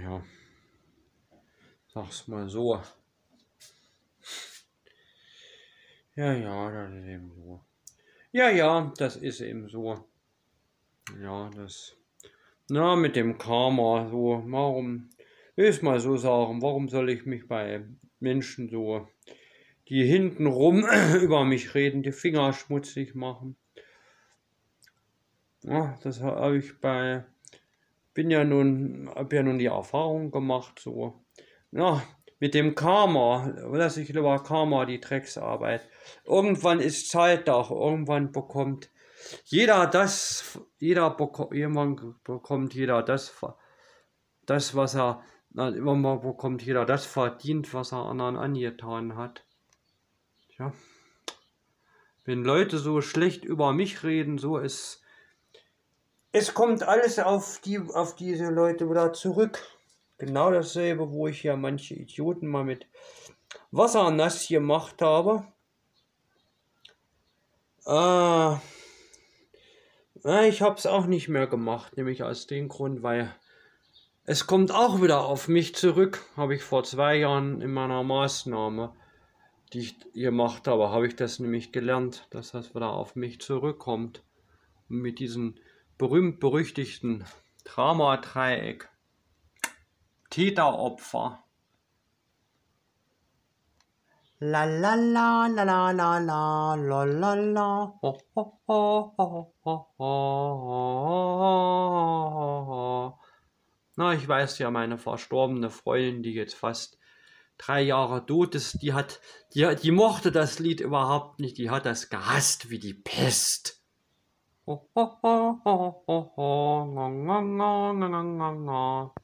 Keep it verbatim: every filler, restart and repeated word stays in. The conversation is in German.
ja, sag's mal so. Ja, ja, das ist eben so. Ja, ja, das ist eben so. Ja, das, na, mit dem Karma, so, warum, will ich mal so sagen, warum soll ich mich bei Menschen so, die hintenrum über mich reden, die Finger schmutzig machen? Ja, das habe ich bei, bin ja nun, habe ja nun die Erfahrung gemacht, so, ja, mit dem Karma, lasse ich lieber Karma die Drecksarbeit. Irgendwann ist Zeit da, irgendwann bekommt jeder das, jeder bekommt, irgendwann bekommt jeder das, das, was er, na, irgendwann bekommt jeder das verdient, was er anderen angetan hat. Ja. Wenn Leute so schlecht über mich reden, so ist, es kommt alles auf die, auf diese Leute wieder zurück. Genau dasselbe, wo ich ja manche Idioten mal mit Wasser nass gemacht habe. Äh, ich habe es auch nicht mehr gemacht, nämlich aus dem Grund, weil es kommt auch wieder auf mich zurück. Habe ich vor zwei Jahren in meiner Maßnahme, die ich gemacht habe, habe ich das nämlich gelernt, dass das wieder auf mich zurückkommt. Und mit diesem berühmt-berüchtigten Drama-Dreieck, Täter-Opfer. La la la la la la la la la la ho, ho, ho, ho, ho, ho. Na, ich weiß ja, meine verstorbene Freundin, die jetzt fast drei Jahre tot ist, die hat, die, die mochte das Lied überhaupt nicht, die hat das gehasst wie die Pest. Ho, ho, ho, ho, ho, ho, ho, ho, ho, ho, ho, ho.